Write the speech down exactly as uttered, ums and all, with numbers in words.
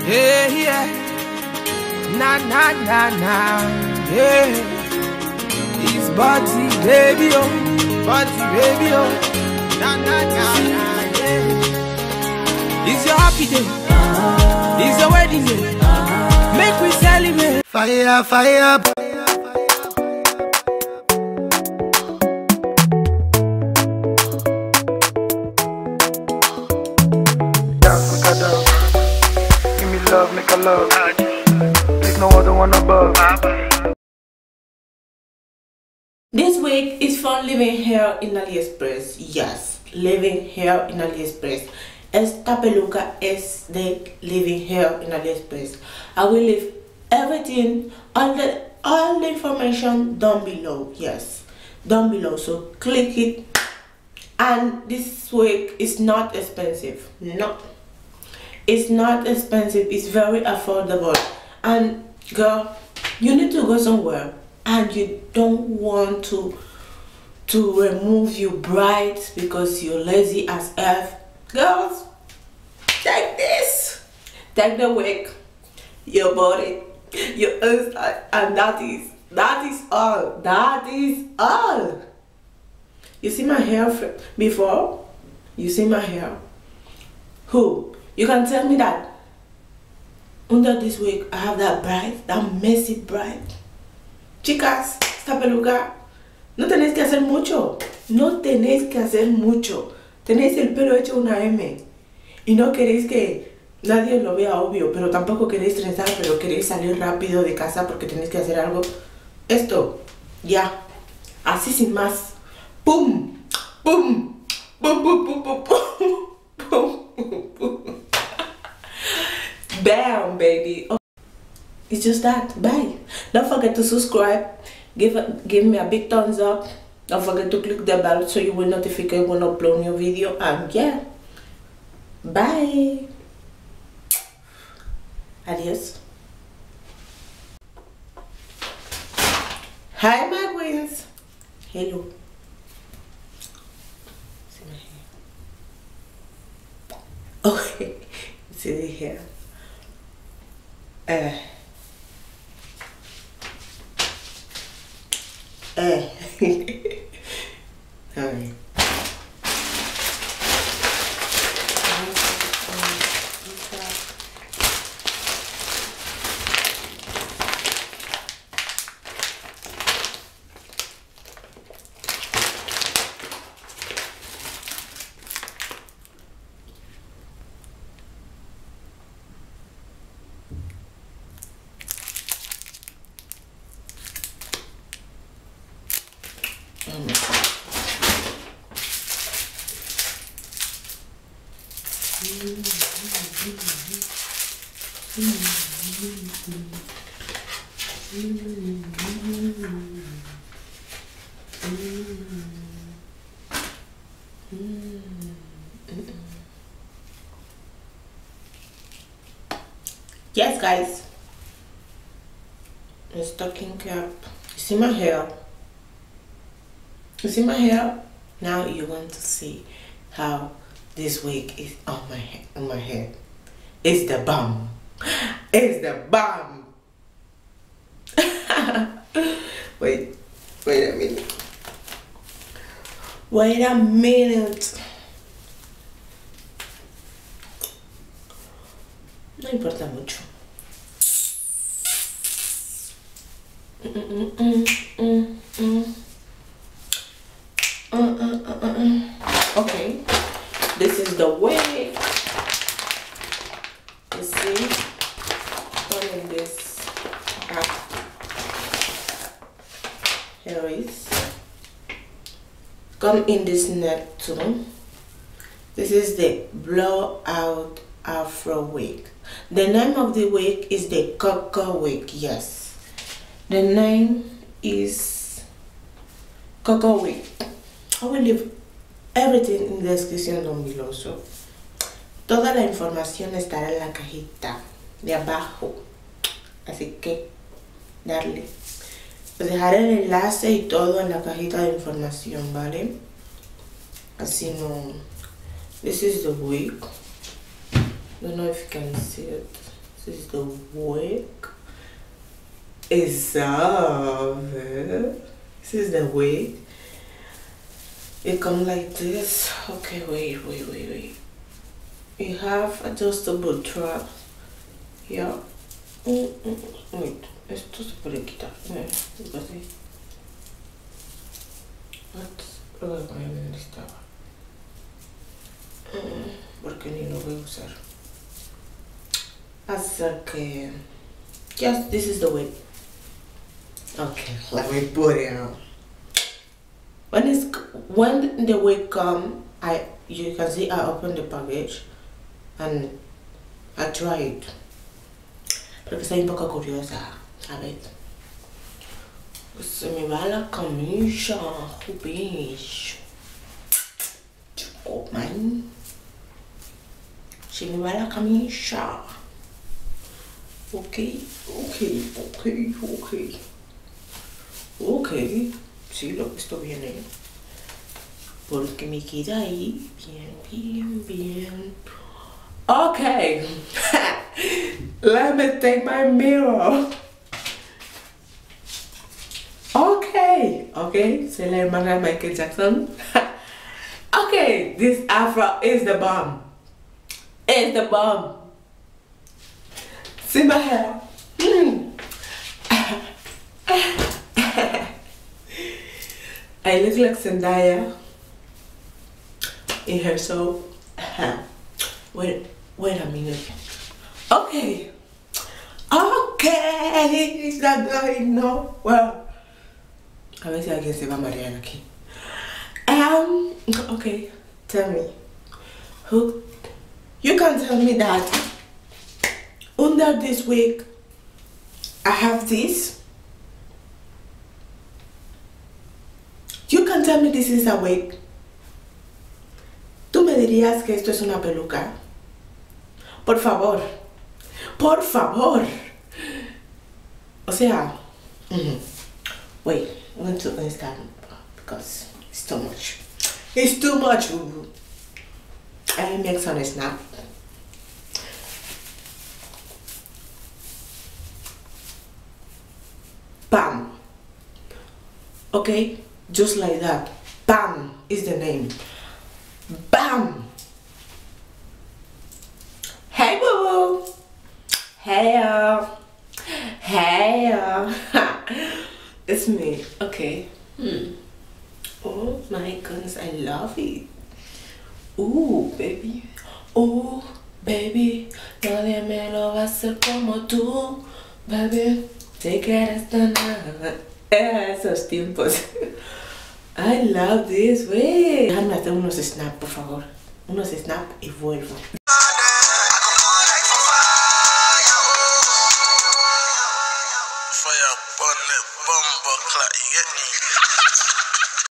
Yeah, yeah. Na na na na. Yeah. It's Bugsy baby oh, Bugsy baby oh. Na na na na. Yeah. It's your happy day. It's your wedding day. Make we celebrate. Fire, fire. Give me love, make a love. There's no other one above. This week is from living here in AliExpress. Yes, living here in AliExpress. Esta peluca es de living here in AliExpress. I will leave everything, all the all the information down below. Yes, down below. So click it. And this week is not expensive. No, it's not expensive. It's very affordable. And girl, you need to go somewhere and you don't want to to remove your braids because you're lazy as F. Girls, take this. Take the wig, your body, your inside, and that is that is all. That is all. You see my hair before? You see my hair? Who? You can tell me that under this wig I have that braid, that messy braid. Chicas, esta peluca, no tenéis que hacer mucho. No tenéis que hacer mucho. Tenéis el pelo hecho una M. Y no queréis que nadie lo vea obvio, pero tampoco queréis trenzar, pero queréis salir rápido de casa porque tenéis que hacer algo. Esto, ya. Así sin más. Boom, boom, boom, boom, boom, boom, boom, boom, boom. Bam, baby. Oh, it's just that. Bye. Don't forget to subscribe. Give a, give me a big thumbs up. Don't forget to click the bell so you will notified when I upload new video. And yeah, bye. Adios. Hi, my queens. Hello. Okay, see the hair. Uh. Uh. Alright. Yes, guys, a stocking cap. You see my hair? You see my hair? Now you're going to see how this wig is on my head. On my head, it's the bomb. It's the bomb. wait, wait a minute. Wait a minute. No importa mucho. Mm, mm, mm, mm, mm. Uh, uh, uh, uh, uh. Okay, this is the wig. You see, come in this pack. Here it is. Come in this net too. This is the blowout afro wig. The name of the wig is the Coco wig. Yes, the name is Coco wig. I will leave everything in the description down below. So toda la información estará en la cajita de abajo. Así que darle. Pues dejaré el enlace y todo en la cajita de información, ¿vale? Así no. This is the wig. Don't know if you can see it. This is the wig. It's up. This is the wig. It comes like this. Okay, wait, wait, wait, wait. You have adjustable strap here. Mm, mm, wait, esto se puede quitar. Mira, así. What? Lo voy a poner donde estaba. Mm, porque ni lo voy a usar. Así que, yes, this is the wig. Okay, let me put it on. When it's when the wig come, I you can see I open the package and I try it. Porque soy un poco curiosa, ¿sabes? Se me va la camisa, bitch. Oh man. Se me va la camisa. Ok, ok, ok, ok. Ok, sí, lo he visto bien, ¿eh? Porque me queda ahí bien, bien, bien. Okay, let me take my mirror. Okay, okay, soy la hermana de Michael Jackson. Okay, this afro is the bomb. It's the bomb. See my hair. Mm. I look like Zendaya in her soul. Wait, wait a minute. Okay. Okay. It's not going nowhere. A ver si alguien se va a marear aquí. Um, okay. Tell me. Who? You can tell me that under this wig, I have this. You can tell me this is a wig. ¿Tú me dirías que esto es una peluca? Por favor. Por favor. O sea, mm-hmm. Wait, I'm going to install because it's too much. It's too much. I make some snap. Bam. Okay, just like that. Bam is the name. Bam. Hey boo boo. Hey y'all. Hey y'all. It's me. Okay. Hmm. Oh my goodness, I love it. Ooh, baby. Oh, baby. Nadie me lo va a hacer como tú, baby. Te quedas tan esos tiempos. I love this way. Déjame hacer unos snap, por favor. Unos snap y vuelvo. Fire burn that bumper clock, you get me?